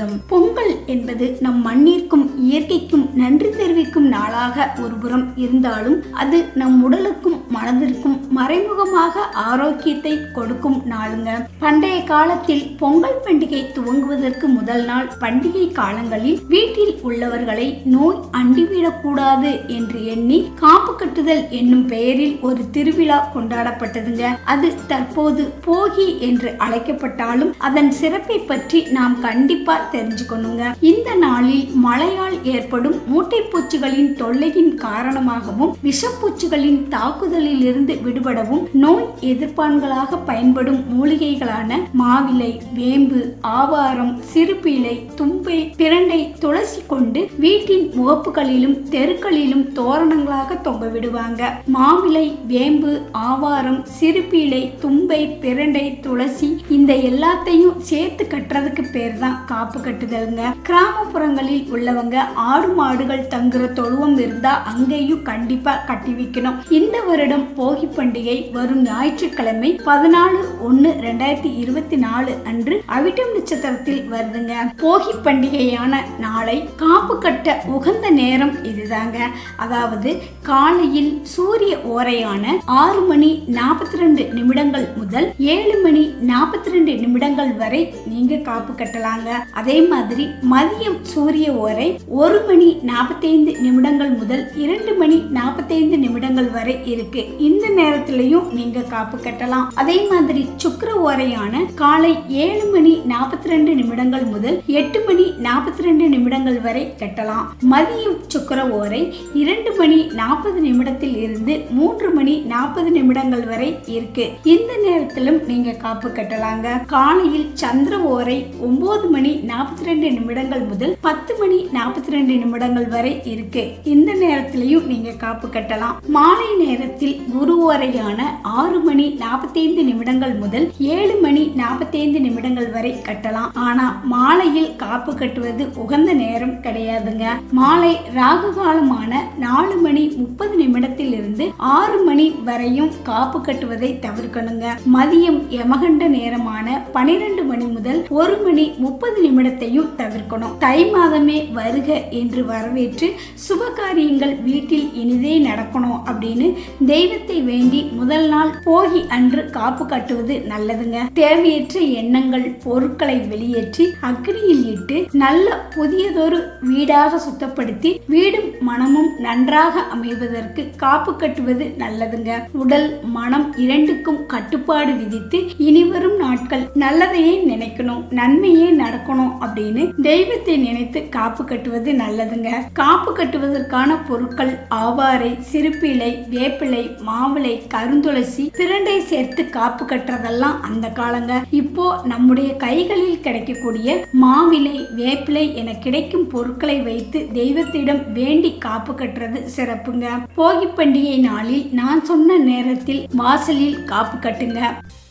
சொந்தம். பொங்கல் என்பது நம் மண்ணிற்கும் இயற்கைக்கும் நன்றி தெரிவிக்கும் நாளாக ஒருபுறம் இருந்தாலும் அது நம் உடலுக்கும் மனதிற்கும் மறைமுகமாக ஆரோக்கியத்தை கொடுக்கும் நாளுங்க. பண்டைய காலத்தில் பொங்கல் பண்டிகை துவங்குவதற்கு முதல் நாள் பண்டிகை காலங்களில் வீட்டில் உள்ளவர்களை நோய் அண்டிவிடக்கூடாது என்று எண்ணி காப்பு கட்டுதல் என்னும் பெயரில் ஒரு திருவிழா கொண்டாடப்பட்டதுங்க. அது தற்போது போகி என்று அழைக்கப்பட்டாலும் அதன் சிறப்பை பற்றி நாம் கண்டிப்பா தெரிஞ்சுக்கணுங்க. இந்த நாளில் மழையால் ஏற்படும் மூட்டைப்பூச்சிகளின் தொல்லையின் காரணமாகவும் விஷப்பூச்சிகளின் தாக்குதலில் இருந்து விடுபடவும் நோய் எதிர்ப்பான்களாக பயன்படும் மூலிகைகளான மாவிலை, வேம்பு, ஆவாரம், சிறுபீளை, தும்பை, பிரண்டை, துளசி கொண்டு வீட்டின் முகப்புகளிலும் தெருக்களிலும் தோரணங்களாக தொங்க விடுவாங்க. மாவிலை, வேம்பு, ஆவாரம், சிறுபீளை, தும்பை, பிரண்டை, துளசி இந்த எல்லாத்தையும் சேர்த்து கட்டுறதுக்கு பேர் தான் காப்பு கட்டுதல்ங்க. கிராமப்புறங்களில் உள்ளவங்க ஆடு மாடுகள் தங்குற தொழுவம் இருந்தா அங்கேயும் கண்டிப்பா கட்டி வைக்கணும். இந்த வருடம் போகி பண்டிகை வரும் ஞாயிற்றுக்கிழமை 14/1/2024 அன்று அவிட்டம் நட்சத்திரத்தில் வருதுங்க. போகி பண்டிகையான நாளை காப்பு கட்ட உகந்த நேரம் இதுதாங்க. அதாவது காலையில் சூரிய ஓரையான 6:42 முதல் 7:42 வரை நீங்க காப்பு கட்டலாங்க. அதே மாதிரி மதியம் சூரிய ஓரை 1:45 முதல் 2:45 வரை இருக்கு. இந்த நேரத்திலையும் நீங்க காப்பு கட்டலாம். அதே மாதிரி சுக்கிர ஓரையான காலை 7:42 முதல் 8:42 வரை கட்டலாம். மதியம் சுக்கிர ஓரை 2:40 இருந்து 3:40 வரை இருக்கு. இந்த நேரத்திலும் நீங்க காப்பு கட்டலாங்க. காலையில் சந்திர ஓரை 9:42 முதல் 10:42 வரை இருக்கு. இந்த நேரத்திலையும் நீங்க காப்பு கட்டலாம். மாலை நேரத்தில் குரு ஓரையான 6:45 முதல் 7:45 வரை கட்டலாம். ஆனா மாலையில் காப்பு கட்டுவது உகந்த நேரம் கிடையாதுங்க. மாலை ராகு காலமான 4:30 இருந்து 6 மணி வரையும் காப்பு கட்டுவதை தவிர்க்கணுங்க. மதியம் யமகண்ட நேரமான 12 மணி முதல் 1:30 தவிர்க்கணும். தை மாதமே வருக என்று வரவேற்று சுபகாரியங்கள் வீட்டில் இனிதே நடக்கணும் அப்படின்னு தெய்வத்தை வேண்டி முதல் நாள் போகி அன்று காப்பு கட்டுவது நல்லதுங்க. தேவையற்ற எண்ணங்கள், பொருட்களை வெளியேற்றி அக்னியில் இட்டு நல்ல புதியதொரு வீடாக சுத்தப்படுத்தி வீடும் மனமும் நன்றாக அமைவதற்கு காப்பு கட்டுவது நல்லதுங்க. உடல் மனம் இரண்டுக்கும் கட்டுப்பாடு விதித்து இனிவரும் நாட்கள் நல்லதையே நினைக்கணும், நன்மையே நடக்கணும் அப்படின்னு தெய்வத்தை நினைத்து காப்பு கட்டுவது நல்லதுங்க. காப்பு கட்டுவதற்கான பொருட்கள் ஆவாரை, சிறுபீளை, வேப்பிலை, மாவிலை, கருந்துளசி, பிரண்டை சேர்த்து காப்பு கட்டுறதெல்லாம் அந்த காலங்க. இப்போ நம்முடைய கைகளில் கிடைக்கக்கூடிய மாவிலை, வேப்பிலை என கிடைக்கும் பொருட்களை வைத்து தெய்வத்திடம் வேண்டி காப்பு கட்டுறது சிறப்புங்க. போகி பண்டிகை நாளில் நான் சொன்ன நேரத்தில் வாசலில் காப்பு கட்டுங்க.